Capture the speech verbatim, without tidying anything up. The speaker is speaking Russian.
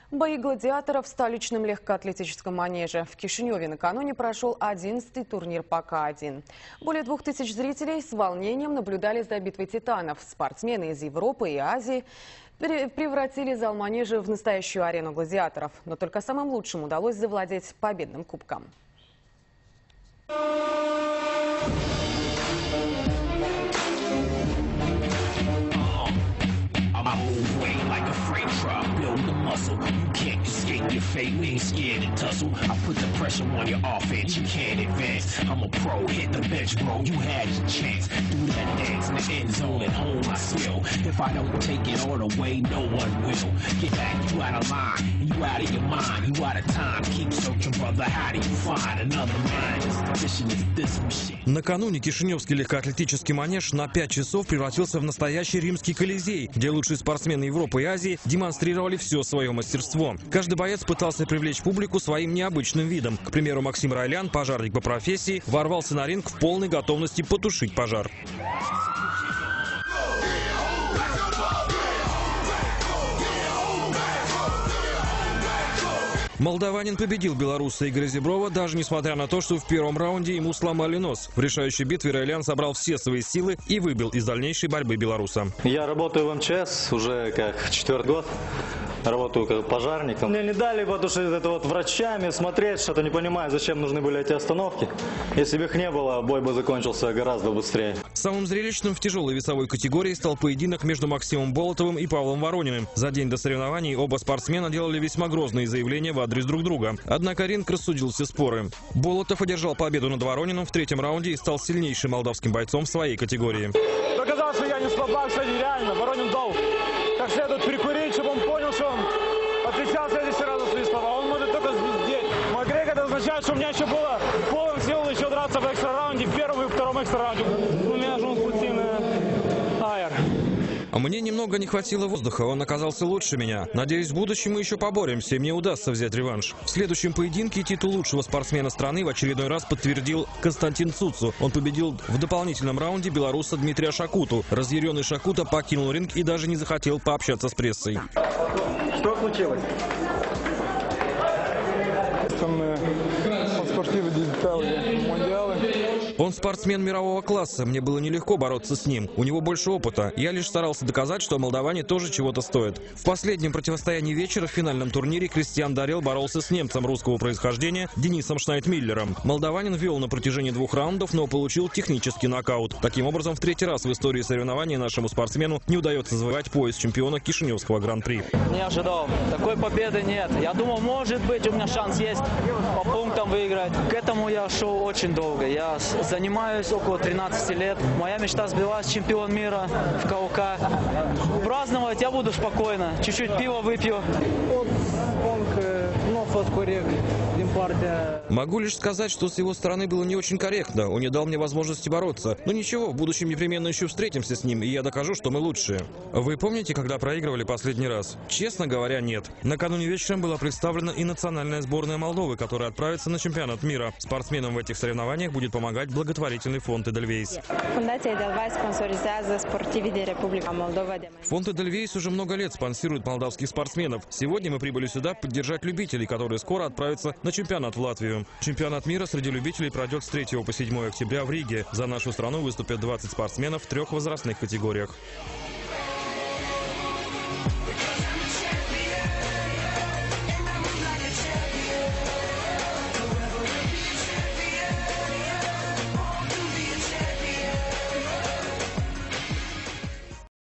Бои гладиаторов в столичном легкоатлетическом манеже. В Кишиневе накануне прошел одиннадцатый турнир по ка один. Более двух тысяч зрителей с волнением наблюдали за битвой титанов. Спортсмены из Европы и Азии превратили зал манежа в настоящую арену гладиаторов. Но только самым лучшим удалось завладеть победным кубком. Your fate, we ain't scared to tussle. I put the pressure on your offense, you can't advance. I'm a pro, hit the bench, bro, you had your chance. Do that dance in the end zone and hone my skill. If I don't take it all the way, no one will. Get back, you out of line, you out of your mind, you out of time. Keep searching, brother, how do you find another mind? This condition is this shit. Накануне Кишиневский легкоатлетический манеж на пять часов превратился в настоящий римский колизей, где лучшие спортсмены Европы и Азии демонстрировали все свое мастерство. Каждый боец пытался привлечь публику своим необычным видом. К примеру, Максим Райлян, пожарник по профессии, ворвался на ринг в полной готовности потушить пожар. Молдаванин победил белоруса Игоря Зеброва, даже несмотря на то, что в первом раунде ему сломали нос. В решающей битве Райлян собрал все свои силы и выбил из дальнейшей борьбы белоруса. Я работаю в эм че эс уже как четвертый год. Работаю как пожарником. Мне не дали, потому что это вот врачами смотреть, что-то не понимаю, зачем нужны были эти остановки. Если бы их не было, бой бы закончился гораздо быстрее. Самым зрелищным в тяжелой весовой категории стал поединок между Максимом Болотовым и Павлом Ворониным. За день до соревнований оба спортсмена делали весьма грозные заявления в адрес друг друга. Однако ринг рассудил все споры. Болотов одержал победу над Ворониным в третьем раунде и стал сильнейшим молдавским бойцом в своей категории. Доказал, что я не слабак, кстати, реально. Воронин дал как следует прикурить, чтобы он понял, что он отвечал в следующий раз за свои слова. Он может только звездеть. Мой грек, это означает, что у меня еще было полон сил еще драться в экстра раунде, в первом и втором экстра раунде. У меня же он спортивный аэр. А мне немного не хватило воздуха, он оказался лучше меня. Надеюсь, в будущем мы еще поборемся, и мне удастся взять реванш. В следующем поединке титул лучшего спортсмена страны в очередной раз подтвердил Константин Цуцу. Он победил в дополнительном раунде белоруса Дмитрия Шакуту. Разъяренный Шакута покинул ринг и даже не захотел пообщаться с прессой. Что случилось? Он спортсмен мирового класса, мне было нелегко бороться с ним. У него больше опыта. Я лишь старался доказать, что молдаване тоже чего-то стоят. В последнем противостоянии вечера в финальном турнире Кристиан Дарел боролся с немцем русского происхождения Денисом Шнайдмиллером. Молдаванин вел на протяжении двух раундов, но получил технический нокаут. Таким образом, в третий раз в истории соревнований нашему спортсмену не удается завоевать пояс чемпиона Кишиневского гран-при. Не ожидал. Такой победы нет. Я думал, может быть, у меня шанс есть по пунктам выиграть. К этому я шел очень долго. Я занимаюсь около тринадцати лет. Моя мечта сбилась, чемпион мира в ка о ка. Праздновать я буду спокойно. Чуть-чуть пива выпью. Могу лишь сказать, что с его стороны было не очень корректно. Он не дал мне возможности бороться. Но ничего, в будущем непременно еще встретимся с ним, и я докажу, что мы лучшие. Вы помните, когда проигрывали последний раз? Честно говоря, нет. Накануне вечером была представлена и национальная сборная Молдовы, которая отправится на чемпионат мира. Спортсменам в этих соревнованиях будет помогать благотворительный фонд Эдельвейс. Фонд Эдельвейс уже много лет спонсирует молдавских спортсменов. Сегодня мы прибыли сюда поддержать любителей, которые скоро отправятся на чемпионат в Латвию. Чемпионат мира среди любителей пройдет с третьего по седьмое октября в Риге. За нашу страну выступят двадцать спортсменов в трех возрастных категориях.